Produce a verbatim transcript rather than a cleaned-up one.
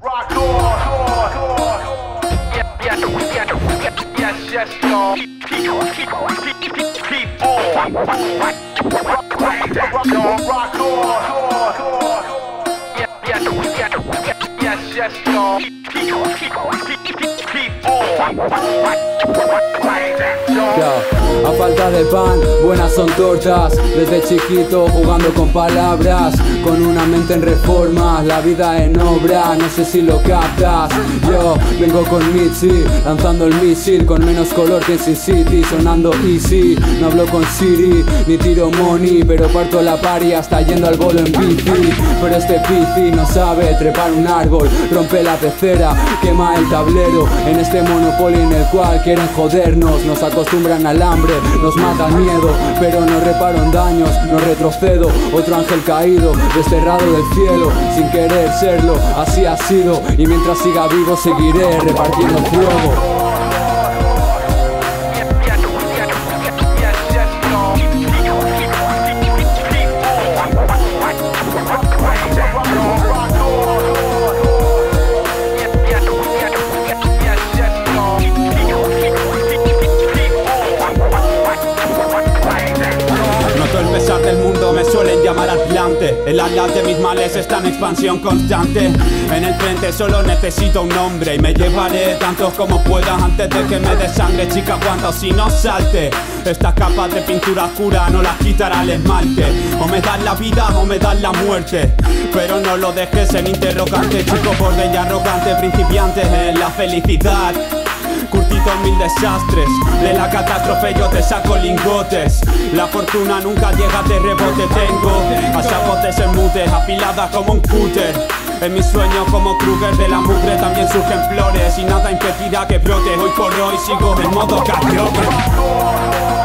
Rock on, yes, yes, yes, yes, y'all. Keep on, keep on, keep on. Rock on, yes, yes, yes, yes, y'all. Keep on, keep on, keep on. Yo, a falta de pan, buenas son tortas. Desde chiquito jugando con palabras, con una mente en reformas, la vida en obra, no sé si lo captas. Yo vengo con Mitzi, lanzando el misil, con menos color que en Sin City, sonando easy. No hablo con Siri, ni tiro money, pero parto la pari hasta yendo al bolo en bici. Pero este pici no sabe trepar un árbol, rompe la pecera, quema el tablero. En este monopolio en el cual quieren jodernos, nos acostumbran al hambre, nos mata el miedo, pero no reparo en daños, no retrocedo. Otro ángel caído, desterrado del cielo, sin querer serlo, así ha sido. Y mientras siga vivo seguiré repartiendo fuego. Del mundo me suelen llamar Atlante. El atlas de mis males está en expansión constante. En el frente solo necesito un nombre y me llevaré tantos como pueda antes de que me dé sangre. Chica, aguanta o si no salte. Estas capas de pintura oscura no las quitará el esmalte. O me das la vida o me das la muerte, pero no lo dejes en interrogante. Chico borde y arrogante, principiante en la felicidad, curtido en mil desastres. De la catástrofe yo te saco lingotes. La fortuna nunca llega de rebote. Tengo a sabotes en mute, afilada como un cúter. En mis sueños como Kruger de la mugre también surgen flores, y nada impedirá que brote. Hoy por hoy sigo en modo cabrón.